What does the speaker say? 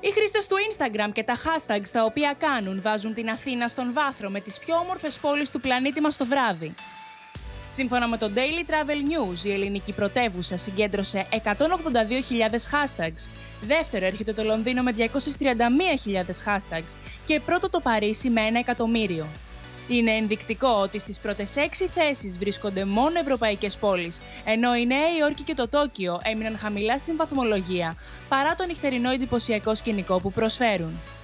Οι χρήστες του Instagram και τα hashtags τα οποία κάνουν βάζουν την Αθήνα στον βάθρο με τις πιο όμορφες πόλεις του πλανήτη μας το βράδυ. Σύμφωνα με το Daily Travel News, η ελληνική πρωτεύουσα συγκέντρωσε 182.000 hashtags. Δεύτερο έρχεται το Λονδίνο με 231.000 hashtags και πρώτο το Παρίσι με 1 εκατομμύριο. Είναι ενδεικτικό ότι στις πρώτες 6 θέσεις βρίσκονται μόνο ευρωπαϊκές πόλεις, ενώ η Νέα Υόρκη και το Τόκιο έμειναν χαμηλά στην βαθμολογία, παρά το νυχτερινό εντυπωσιακό σκηνικό που προσφέρουν.